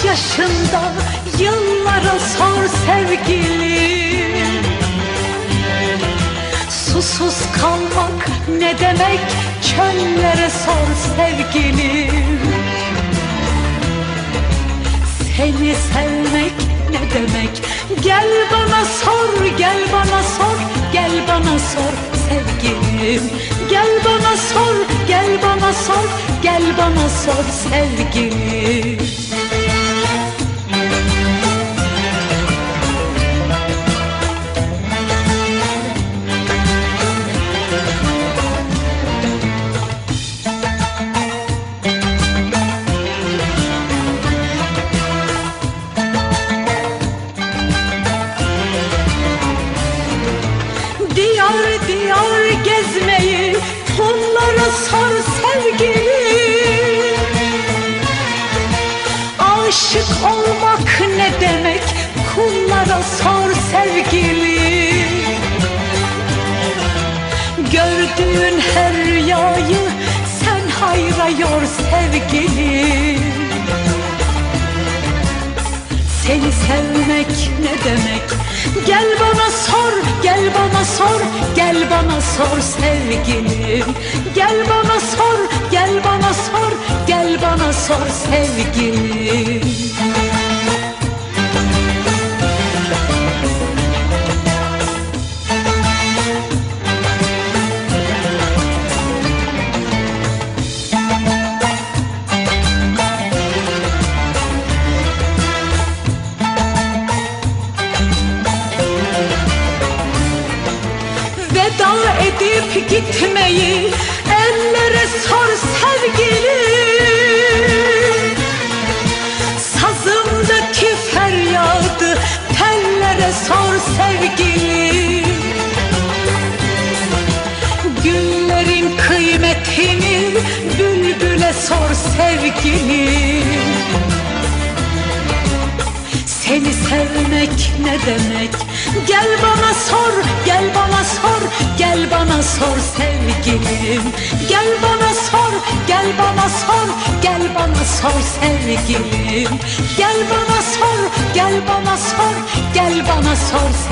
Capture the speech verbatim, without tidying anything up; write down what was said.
yaşında yıllara sor sevgilim. Susuz kalmak ne demek, çöllere sor sevgilim. Seni sevmek ne demek, gel bana sor, gel bana sor, gel bana sor sevgilim. Gel bana sor, gel bana sor, gel bana sor sevgilim. Diyar diyar gezmeyi kullara sor sevgilim. Aşık olmak ne demek, kullara sor sevgilim. Gördüğün her rüyayı sen hayra yor sevgilim. Seni sevmek ne demek, gel bana sor, gel bana sor, gel bana sor sevgilim. Gel bana sor, gel bana sor, gel bana sor sevgilim. Veda edip gitmeyi ellere sor sevgilim. Sazımdaki feryadı tellere sor sevgilim. Günlerin kıymetini bülbüle sor sevgilim. Seni sevmek ne demek, gel bana sor, gel bana sor, gel bana sor sevgilim. Gel bana sor, gel bana sor, gel bana sor sevgilim. Gel bana sor, gel bana sor, gel bana sor sevgilim.